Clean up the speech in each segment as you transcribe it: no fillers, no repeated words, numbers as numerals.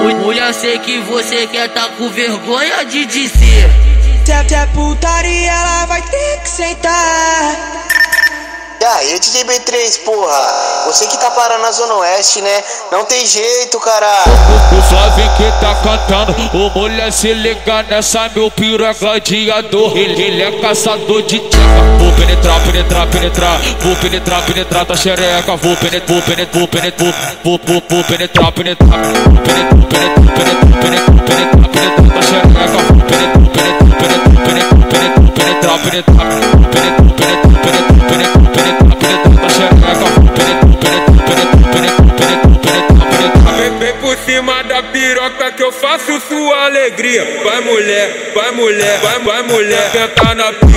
Mulher, sei que você quer tá com vergonha de dizer. Se é putaria, ela vai ter que sentar. E aí, DJ B3, porra, você que tá parando na Zona Oeste, né? Não tem jeito, caralho. O Flavinho que tá cantando, o mulher se liga nessa, meu piro é gladiador. Ele é caçador de tcheca. Vou penetrar, penetrar, penetrar. Vou penetrar, penetrar tua xereca. Vou penetrar, penetrar, penetrar. Vou penetrar, penetrar. Vou penetrar, penetrar, penetrar. Penetrar, penetrar tua xereca. Vou penetrar, penetrar, penetrar. Penetrar, penetrar, penetrar. Vem por cima da piroca que eu faço sua alegria. Vai mulher, vai mulher, vai mulher. Senta na pica,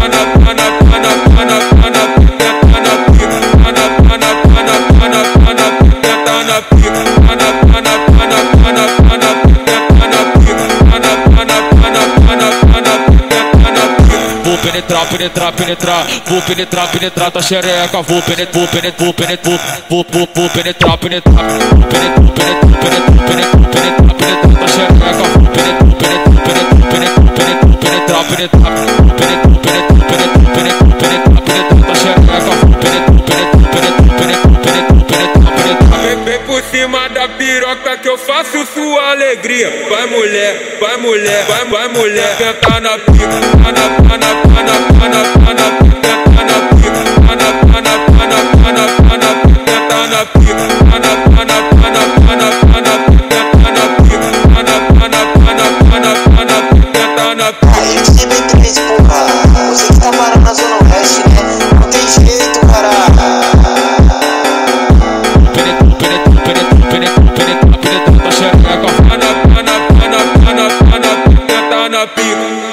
Vou penetrar, penetrar, penetrar. Vou penetrar, penetrar tua xereca. Vou penetrar, penetrar, penetrar. Vou penetrar, penetrar. Penetrar, penetrar, penetrar tua xereca. Vou penetrar, penetrar, penetrar. Penetrar tua xereca. vem por cima da piroca que eu faço sua alegria. Vai mulher, vai mulher, vai mulher. Senta na pica, Aí, DJ B3, porra, você que tá parando na Zona Oeste, né? Não tem jeito, caralho. na pica.